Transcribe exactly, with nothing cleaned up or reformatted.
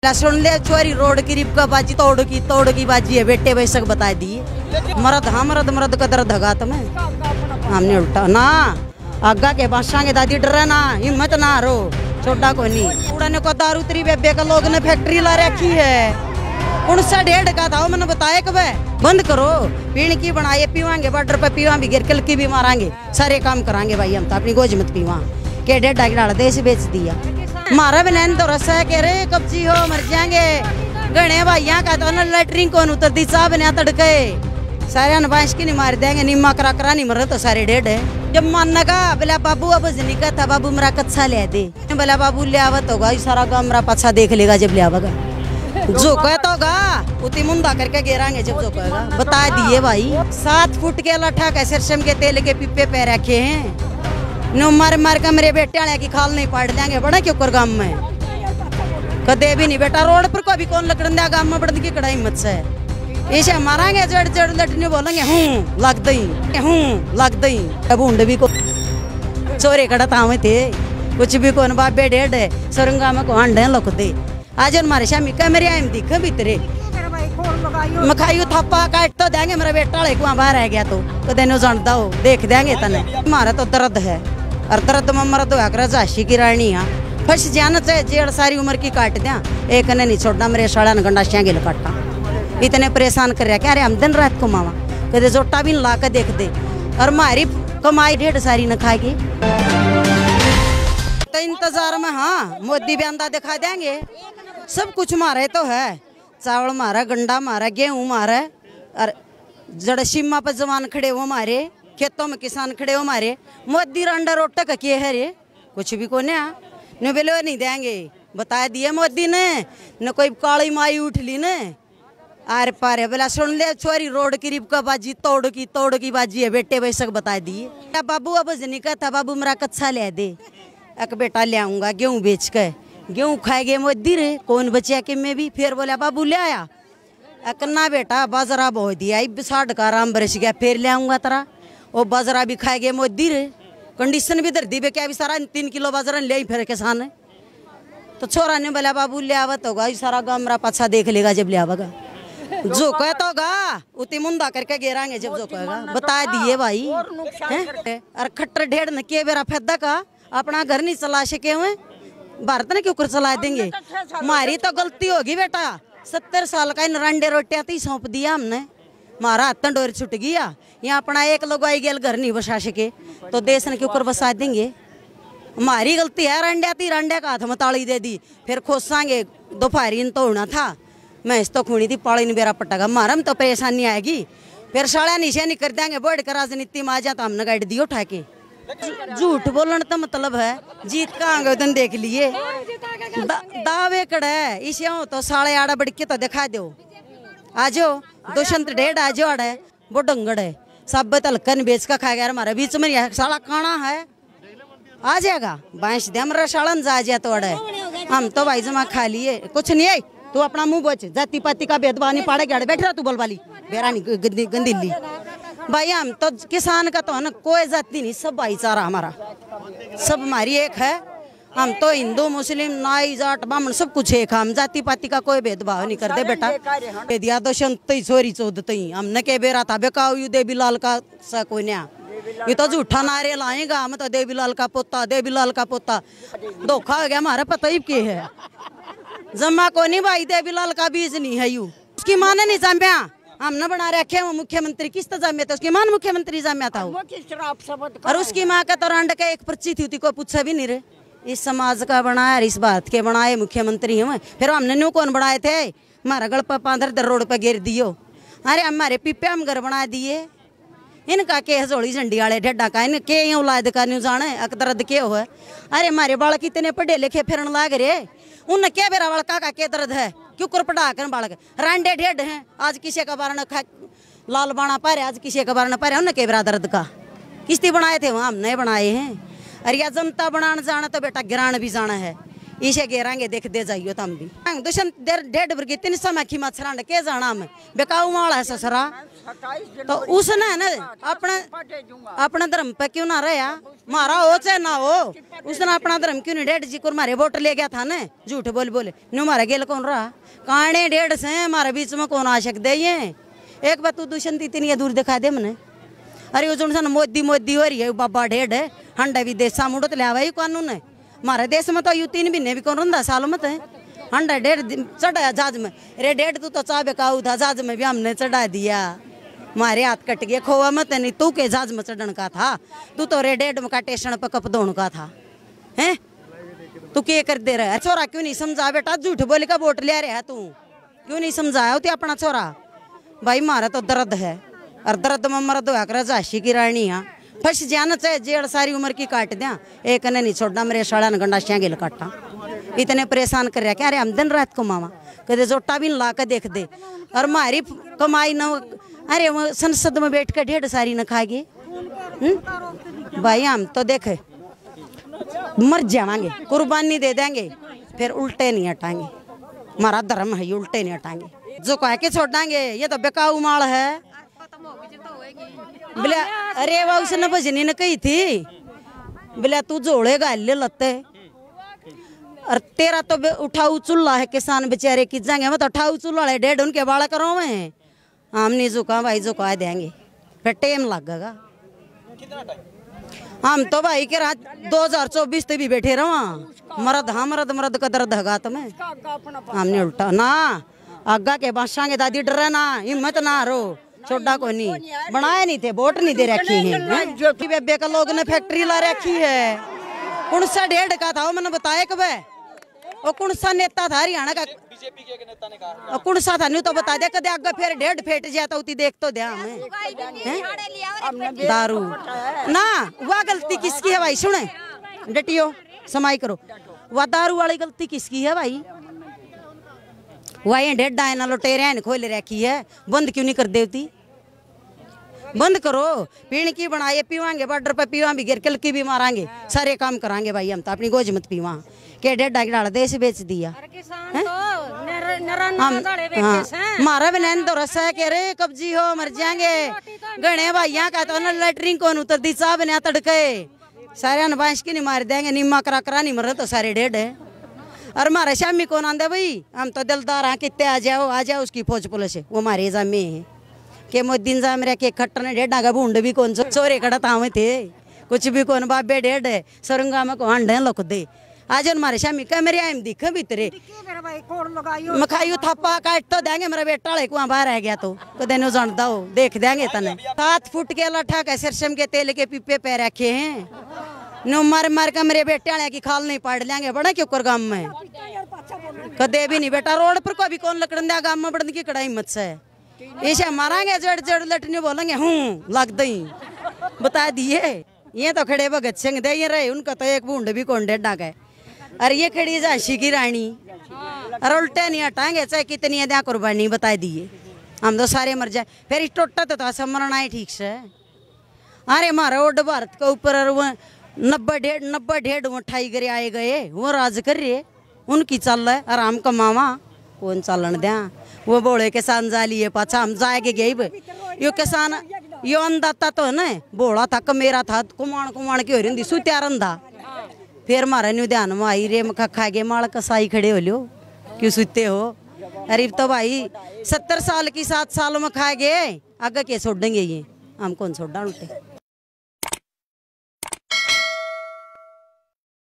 सुन ले चोरी रोड की रिप का बाजी तोड़ की तोड़ की बाजी है बेटे वैसक बता दिए मरद हाँ मरद मरद का दर्द धगा तुम्हें हमने उल्टा ना आगा के बादशाह के दादी डर ना हिम्मत ना रो छोटा को नहीं उड़ाने को दारू तेरी बेबे का लोग ने फैक्ट्री ला रखी है कौन सा डेढ़ का था मैंने बताया कब बंद करो पीण की बनाए पीवांगे बॉर्डर पे पीवा भी गिर की भी मारांगे सारे काम करांगे भाई हम तो अपनी गोज मत पीवा के डेढ़ डाल देश बेच दिया मारा बहन तो रस है कह रहे कब्जी हो मर जाएंगे गणे भाइया का तो ना लेटरिंग कौन उतरती साहब ने तड़के सारे अनबाइश की नहीं मार देंगे निम्मा करा करा नहीं मर रहे तो सारे डेढ़ है जब मानना का बोला बाबू अब जिनिका था बाबू मेरा कच्चा ले दे बोला बाबू ले आवत होगा सारा गाँव मेरा पछा देख लेगा जब ले आवेगा जो कहता होगा उती मुंदा करके गिरांगे जब जो कहेगा बता दिए भाई सात फुट के लठा के सरसम के तेल के पिप्पे पे रखे हैं नो मार मार का मेरे बेटे आने की खाल नहीं पाट देंगे बड़ा क्यों कर गाँव में कदे भी नहीं बेटा रोड पर को भी कौन लकड़न दिया गाँव में बढ़ की कड़ाई मत से ऐसे मारांगे जड़ जड़ लटने बोलेंगे हूँ लग दई हूँ लग दई अब ऊंड भी को चोरे कड़ा तावे थे कुछ भी कौन बाबे डेढ़ है सुरंगा में को अंडे लोग दे आज हमारे शामी कैमरे आए दिख भीतरे मखाइयो थप्पा काट तो देंगे मेरा बेटा वहाँ बाहर आ गया तो कदे नो जानता हो देख देंगे तने हमारा तो दर्द है और दर्द में मरा तो आकर झांसी की रानी हाँ फंस जाना चाहे जेड़ सारी उम्र की काट दिया एक ने नहीं छोड़ना मेरे साड़ा ने गंडा श्यागिल काटा इतने परेशान कर रहा क्या अरे हम दिन रात कमावा कदे जोटा भी ला के देख दे और हमारी कमाई ढेर सारी न खाएगी तो इंतजार में हाँ मोदी बयानदा दिखा देंगे सब कुछ मारे तो है चावल मारा गंडा मारा गेहूँ मारा और जड़ सीमा पर जवान खड़े हो मारे खेतों में किसान खड़े हो मारे मोदी रंडा रोटा का किए है रे कुछ भी को न बेलो नहीं देंगे बता दिए मोदी ने न कोई काली माई उठ ली ने आर पारे बोला सुन ले चोरी रोड की रिप का बाजी तोड़ की तोड़ की बाजी है बेटे वैसक बता दिए बाबू अब जनिका था बाबू मेरा कच्चा ले दे एक बेटा ले आऊंगा गेहूँ बेच के गेहूँ खाएगे मोदी रे कौन बचिया के में भी फिर बोला बाबू ले आया अकन्ना बेटा बाजरा बो दिया साठ का आराम बरस गया फिर ले आऊंगा तेरा वो बाजरा भी खाएगे मोदी रे कंडीशन भी दर्दी पे क्या भी सारा तीन किलो बाजरा ले फिर किसान है तो छोरा ने बोला बाबू ले आवत होगा सारा गाँव मेरा पाछा देख लेगा जब ले आवेगा जो कहता होगा उती मुंदा करके गिरांगे जब जो कहेगा बता दिए भाई और खट्टर ढेड़ न के बेरा फैदा का अपना घर नहीं चला सके हुए भारत ने क्यों कर चला देंगे हमारी तो गलती होगी बेटा सत्तर साल का इन रंडे रोटियां तो सौंप दिया हमने हमारा हाथ डोर छुट गया यहाँ अपना एक लोग आई गेल घर नहीं बसा सके तो देश ने क्यों कर बसा देंगे हमारी गलती है रंडिया थी रंडिया का हाथ में ताली दे दी फिर खोसांगे दोपहरी तो होना था मैं इस तो खूनी थी पाली ने बेरा पटागा मारा में तो परेशानी आएगी फिर साड़ा नीचे नहीं कर देंगे बोर्ड का राजनीति में आ जा तो हमने गाइड दियो उठा के झूठ बोलने तो मतलब है जीत का आंगन देख लिए दा, दावे कड़े इसे हो तो साढ़े आड़ा बढ़ के तो दिखा दो आजो दुष्यंत डेढ़ आजो आड़े वो डंगड़ है सब तलकन बेच का खा गया हमारे बीच में साड़ा काना है आ जाएगा बांस दे हमारा साड़न जा जा तो अड़े हम तो भाई जमा खा लिए कुछ नहीं है तू अपना मुंह बोच जाति पाति का भेदभाव नहीं पाड़े गया बैठ रहा तू बोल वाली बेरा नहीं गंदी गंदीली भाई हम तो किसान का तो है ना कोई जाति नहीं सब भाईचारा हमारा सब हमारी एक है हम तो हिंदू मुस्लिम नाई जाट ब्राह्मण सब कुछ एक हम जाति पाति का कोई भेदभाव नहीं करते बेटा दिया तो संत छोरी चौदत ही हमने के बेरा था बेकाऊ यू देवी लाल का सा कोई न्या ये तो झूठा नारे लाएगा हम तो देवी लाल का पोता देवी लाल का पोता धोखा हो गया हमारा पता ही के है जमा को नहीं भाई देवी लाल का बीज नहीं है यू उसकी माँ ने नहीं जाम्या हमने बना रखे वो मुख्यमंत्री किस तो जाम्या था उसकी माँ मुख्यमंत्री जाम्या था और उसकी माँ का तो रंड का एक पर्ची थी कोई पूछा भी नहीं रे इस समाज का बनाया इस बात के बनाए मुख्यमंत्री हमें फिर हमने न्यू कौन बनाए थे हमारा गड़ पर पांधर दर रोड पर गिर दियो अरे हमारे पिप्पे हम घर बना दिए इनका के हजोड़ी झंडी वाले ढेडा का इन के औलाद का न्यू जाने अकदर्द के हो अरे हमारे बालक इतने पढ़े लिखे फिरन लाग रहे उन क्या बेरा बड़का का के दर्द है क्यों कर पढ़ा कर बालक रांडे ढेड हैं आज किसी का बारण खा लाल बाणा पारे आज किसी का बारण पारे उन्हें के बेरा दर्द का किस्ती बनाए थे वहाँ हम नहीं बनाए हैं अरे या जनता बनाने जाना तो बेटा गिरान भी जाना है इसे गेरांगे देख दे जाइयो तुम भी दुष्यंत देर डेढ़ वर्गी तीन समय की मच्छरांड के जाना में बेकाऊ माल है ससुरा तो उसने ना अपना अपना धर्म पे क्यों ना रहा मारा हो चाहे ना हो उसने अपना धर्म क्यों नहीं डेढ़ जी को मारे वोट ले गया था ना झूठ बोल बोले न्यू मारा गेल कौन रहा काने डेढ़ से हमारे बीच में कौन आ सकते ये एक बात तू दुष्यंत इतनी दूर दिखा दे मने अरे वो जो मोदी मोदी हो रही है बाबा डेढ़ है हंडा भी देश मुड़ो तो लिया कानून है हमारे देश में तो यू तीन महीने भी कौन रहा साल में है हंडा डेढ़ चढ़ाया जहाज में रे डेढ़ तू तो चाह बेकाऊ था जहाज में भी हमने चढ़ा दिया मारे हाथ कट गए खोवा मत नहीं तू के जहाज में चढ़न का था तू तो रे डेढ़ में का स्टेशन पर कप दौड़ का था हैं तू क्या कर दे रहा है छोरा क्यों नहीं समझा बेटा झूठ बोले का वोट ले रहा है तू क्यों नहीं समझाया होती अपना छोरा भाई मारा तो दर्द है और दर्द में मर्द होया कर झांसी की रानी हाँ फंस जाना चाहे जेड़ सारी उम्र की काट दिया एक ने नहीं छोड़ा मेरे साड़ा ने गंडासियाँ गिल काटा इतने परेशान कर रहा क्या अरे हम दिन रात को मामा कदे जोटा भी ला कर देख दे और मारी कमाई न अरे वो संसद में बैठ कर ढेर सारी न खाएगी भाई हम तो देखे मर जाएंगे कुर्बानी दे देंगे फिर उल्टे नहीं हटाएंगे हमारा धर्म है ये उल्टे नहीं हटाएंगे जो कह के छोड़ेंगे ये तो बेकाऊ माल है बोले अरे वाह उसने भजनी ने कही थी बोले तू जोड़े गाले लते और तेरा तो उठाऊ चूल्हा है किसान बेचारे की जाएंगे मैं तो उठाऊ चूल्हा है डेढ़ उनके बाड़ा करो मैं हम नहीं झुका भाई झुका देंगे फिर टाइम लगेगा हम तो भाई के रात दो हजार चौबीस तक भी बैठे रहो मरद हाँ मरद मरद का दर्द है तुम्हें हमने उल्टा ना आगा के बादशाह के दादी डर ना हिम्मत ना रो छोटा को नहीं बनाए नहीं थे वोट नहीं दे रखी है बेबे का लोग ने फैक्ट्री ला रखी है कौन सा डेढ़ का था वो मैंने बताया कब वो कौन सा नेता था हरियाणा का बीजेपी के नेता ने कहा कौन सा था नहीं तो बता दे कदे आगे फिर डेढ़ फेट जाता होती देख तो दे हमें दारू ना वह गलती किसकी है भाई सुने डटियो समाई करो वह दारू वाली गलती किसकी है भाई वही डेढ़ डायना लुटेरे खोल रखी है बंद क्यों नहीं कर देती बंद करो पीण की बनाए पीवांगे बॉर्डर पर पीवा भी गिर किल की भी मारांगे सारे काम करांगे भाई हम तो अपनी गोज मत पीवा के डेढ़ डाक डाल देश बेच दिया मारा भी नैन तो रस है के रे कब्जी हो मर जाएंगे गणे भाइया का तो लेटरिंग कौन उतर दी चाह बना तड़के सारे बांस की नहीं मार देंगे निम्मा करा करा नहीं मर तो सारे डेढ़ है और हमारे शामी कौन आंदे भाई हम तो दिलदार हाँ कितने आ जाओ आ जाओ उसकी फौज पुलिस है वो हमारे जामे है के मोदी जाम रह के खट्टन डेढ़ का भूड भी कौन चोरे खड़ा तावे थे कुछ भी कौन बाबे डेढ़ है सुरंगा में कौन ढे लुक दे आज हमारे शामी का मेरे आम दिख भीतरे मखायू थप्पा काट तो देंगे मेरा बेटा ले वहाँ बाहर रह गया तो कदे नो जानता हो देख देंगे तने सात फुट के लठा का सरसम के तेल के पीपे पे रखे हैं नो मार मार का मेरे बेटे वाले की खाल नहीं पाड़ लेंगे बड़ा क्यों कर गांव में कदे भी नहीं बेटा रोड पर कोई भी कौन लकड़न दिया गांव में बढ़ने की कड़ाई मत से ऐसे मारांगे जड़ जड़ लटने बोलेंगे हूँ लग दई बता दिए ये तो खड़े भगत सिंह दे ये रहे उनका तो एक बूंद भी कौन डेढ़ गए अरे ये खड़ी झांसी की रानी और उल्टे नहीं हटाएंगे चाहे कितनी दिया कुर्बानी बता दिए हम तो सारे मर जाए फिर टोटा तो था मरना ही ठीक से अरे हमारा ओड भारत के ऊपर नब्बे डेढ़ नब्बे डेढ़ उठाई करे आए गए वो राज कर रहे उनकी चल रहा है आराम कमावा कौन चलन दिया वो बोले किसान जा लिए पाछा हम जाएगे गए यो किसान यो अंदाता तो है ना बोला था मेरा था कुमाण कुमाण की हो रही सुत्या रंधा फिर मारा न्यू ध्यान में आई रे मखा खा गए माल कसाई खड़े हो लियो क्यों सुते हो अरे तो भाई सत्तर साल की सात साल में खा गए आगे के छोड़ देंगे ये हम कौन छोड़ उल्टे